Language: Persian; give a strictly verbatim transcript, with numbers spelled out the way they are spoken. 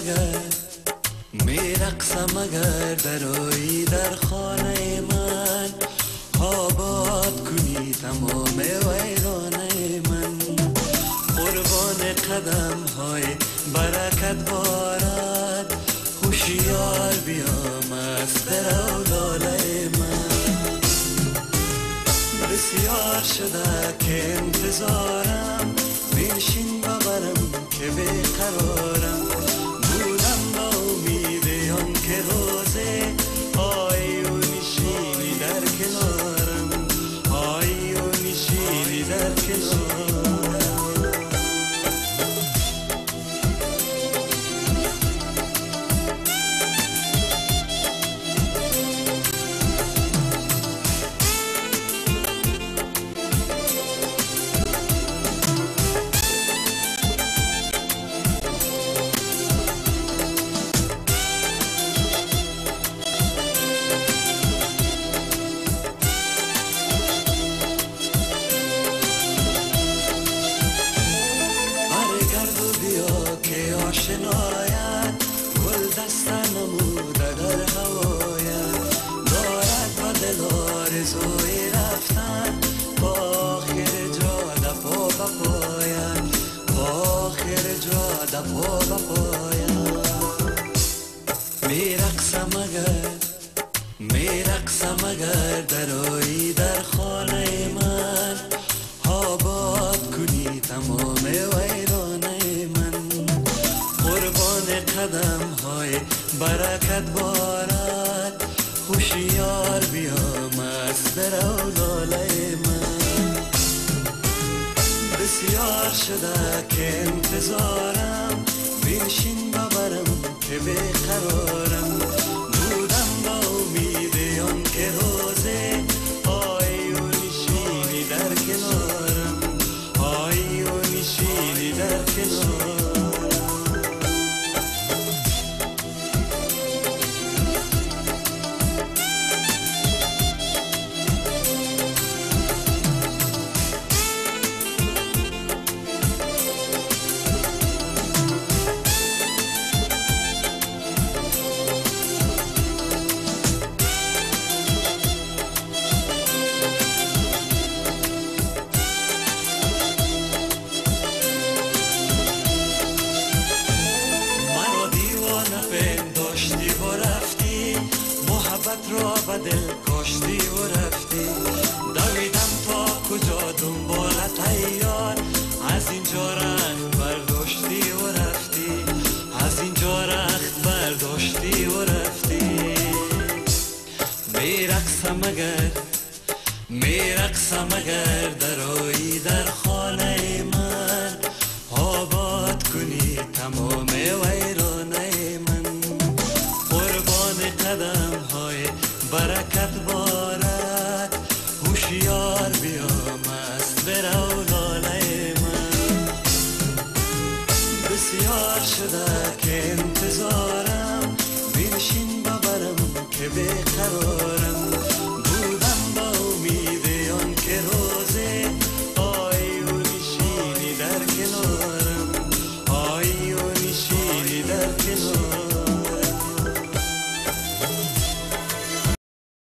اگر میرقصم اگر درایی در خانه من آباد کنی تمام ویرانه من قربان قدم های برکت بارد هوشیار بیام از در و لاله من بسیار شده که انتظارم بنشین ببرم که بیقرارم بودم با امید آن که روزه آی و نشینی در کنارم آی و نشینی در کنارم آشناید گل دست نموده در هواید دارد با دل آرزوی رفتن با آخر جاده پا بپاید با آخر جاده پا بپاید میرقصم اگر میرقصم اگر درایی در خانه من آباد کنی تمام ویرانه من قربان قدم های برکت بارد هوشیار بیام از در و لاله من بسیار شده که انتظارم بنشین ببرم که بیقرارم بودم با امید آن که روزه آی و نشینی در کنارم آی و نشینی در کنارم را به دل کشتی و رفتی دویدم تا کجا دنبالت تیار از اینجا رخت برداشتی و رفتی از اینجا رخت برداشتی و رفتی میرقصم اگر میرقصم اگر درایی در خانه من آباد کنی تمام ویرانه من قربان قدم های برکت بارد هوشیار بیام از برو لاله من بسیار شده که انتظارم بنشین ببرم که بیقرارم بودم با امید آن که روزه آی و نشینی در کنار